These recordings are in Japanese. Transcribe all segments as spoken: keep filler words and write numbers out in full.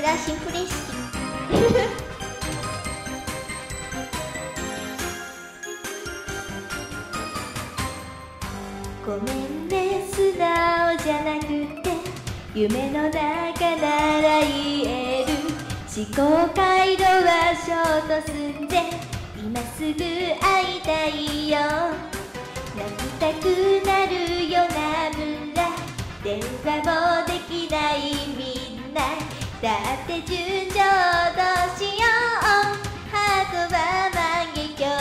それはシンプルに好き。ごめんね、素直じゃなくて夢の中なら言える。思考回路はショート寸前、今すぐ会いたいよ。泣きたくなるよなむら、電話もできないみんな。だって純情どうしよう、ハートは万華鏡。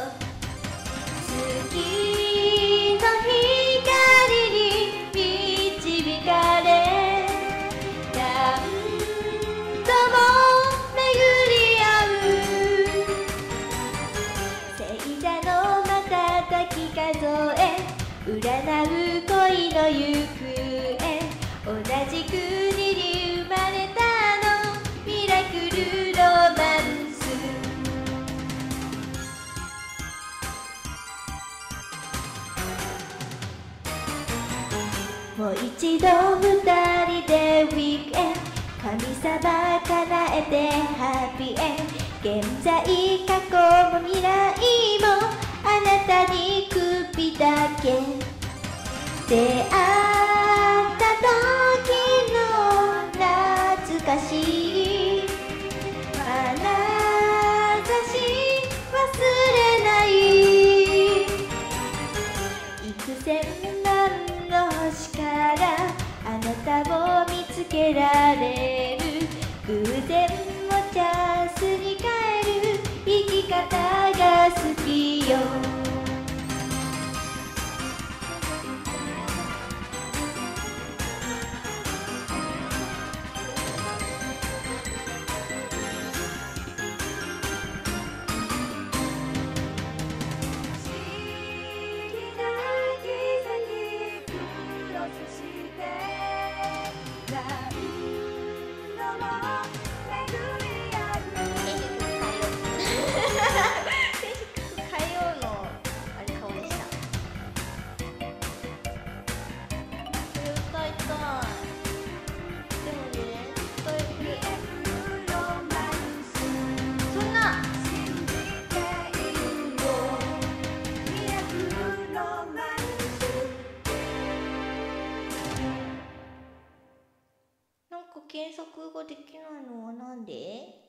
月の光に導かれ、何度も巡り合う。星座の瞬き数え、占う恋の行方。同じ国に生まれたの、ミラクルロマンス。もう一度二人でウィークエンド、神様叶えてハッピーエンド。現在過去も未来もあなたに首だけ。出会った時の懐かしい眼差し忘れない。幾千万の星からあなたを見つけられる。偶然もチャンスに変える生き方が好きよ。検索ができないのはなんで？